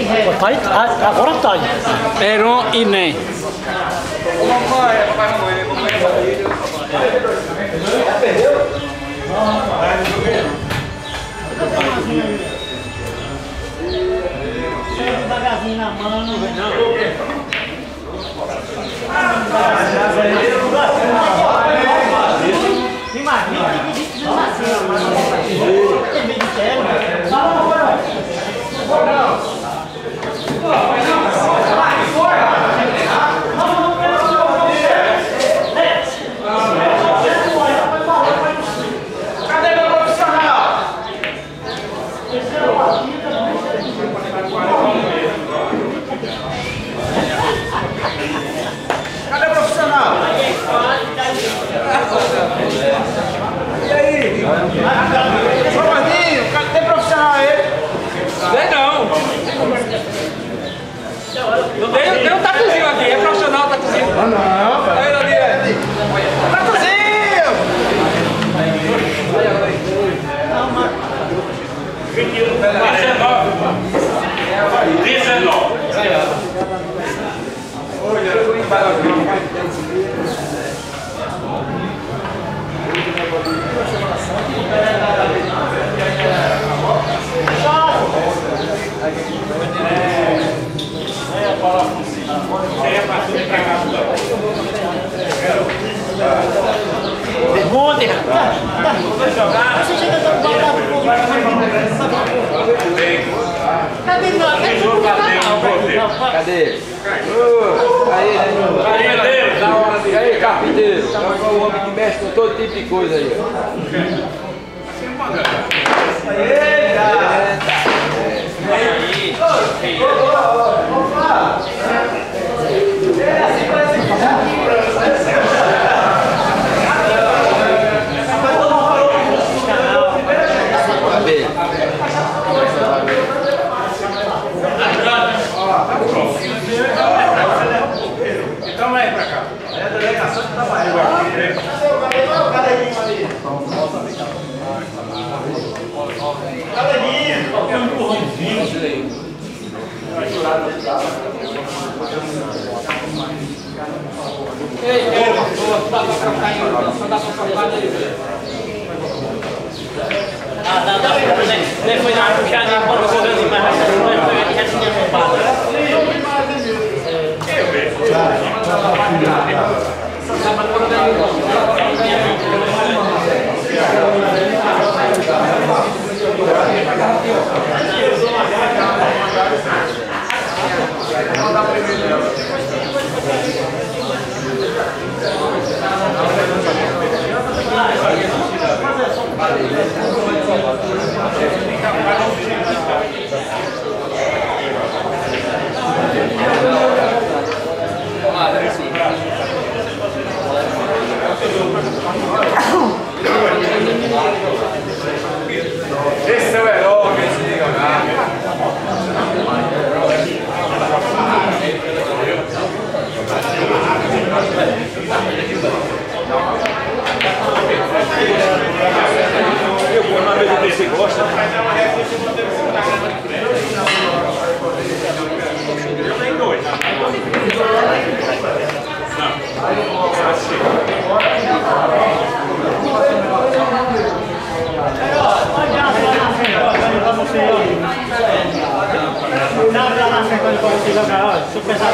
Agora tá. Heron e Nem. Devagarzinho na mão. Tem mais 20 que tem meio de terra. Cadê meu profissional? Cadê o profissional? E aí? Ô Gordinho, cadê o profissional aí? Tem não. Tem um tatuzinho aqui, é profissional o tatuzinho. Ah não, cara. Aí, Daniel. Tatuzinho! 19. Desmonte, rapaz. Você chega a dar Cadê nós? Cadê? Aí, carpinteiro. É o homem que mexe com todo tipo de coisa aí. Então vem pra cá. É a delegação que tava aí. Depois dá uma puxadinha quando correu assim mais rápido, já tinha roubado. Esse é o herói que se liga lá. Eu vou na mesa desse gosta. Tem dois. Dá pra lá na frente pra você jogar, olha, se eu pensar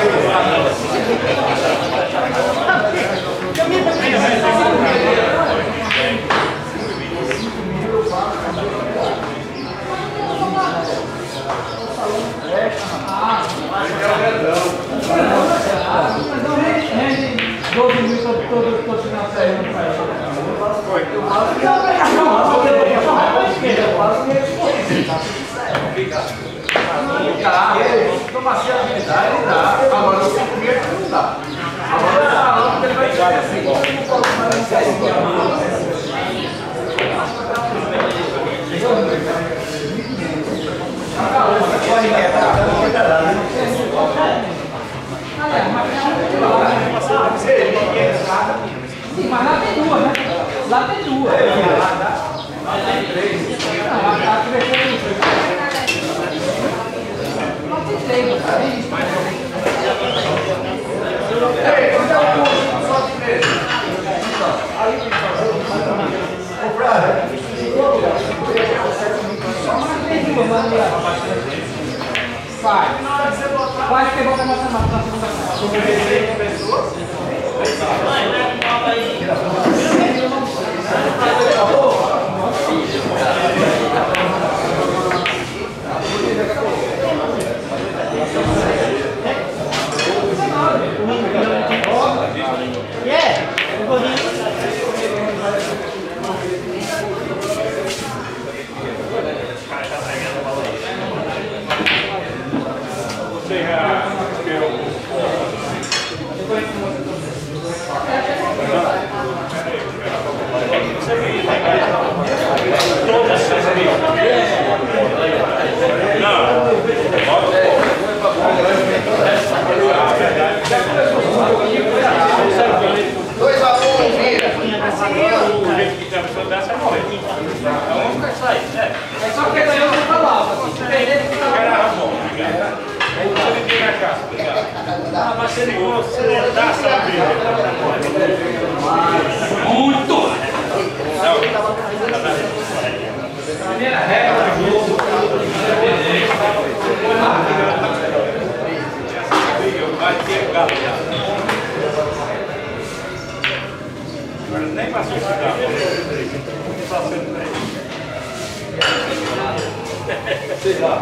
Toma assim a habilidade, ele dá. Agora eu tenho que não dá. Agora eu falo que ele vai tirar assim. Sim, mas lá tem duas, né? Lá tem duas. Lá tem três. Não, lá tem três. Vai que volta na segunda Nem passou esse carro. Sei lá.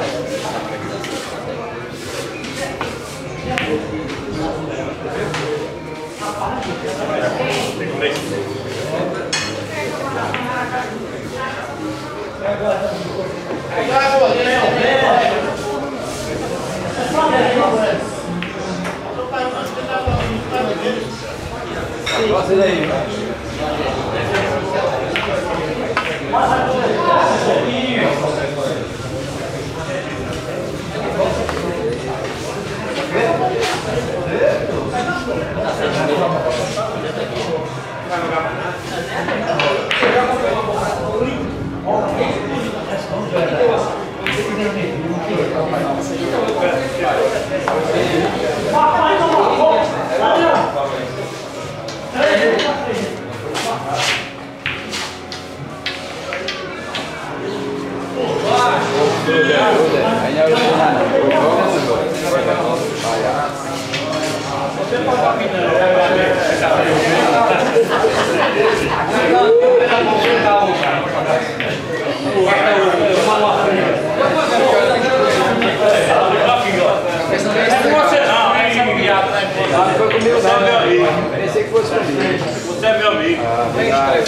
Gosta daí. Pensei que fosse comigo. Você é meu amigo. Ah, obrigado.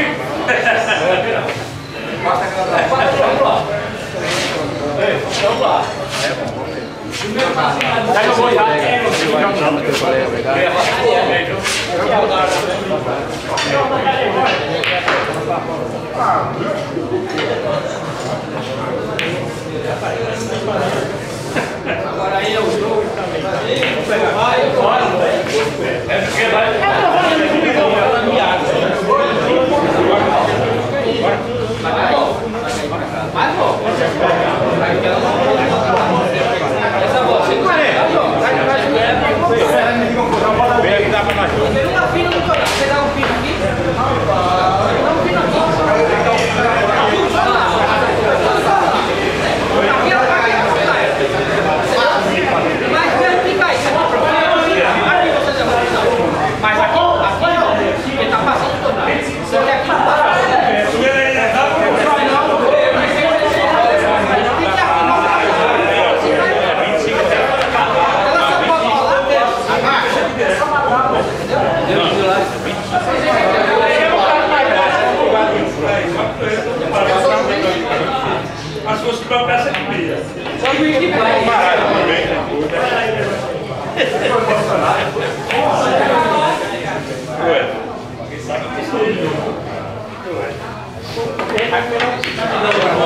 Vamos lá. Já jogou já? Não, eu falei, obrigado. Agora aí é o jogo também. Vai, bora. É porque vai. Essa bola, 140. Vem aqui, dá pra nós. Você dá um pino aqui? Dá um pino aqui. Mas fica aí. Aqui você já vai. Mas aqui não. Ele tá passando todo. Só que aqui não tá. Mas se fosse pra peça de meia. Só o Wiki vai. Ué.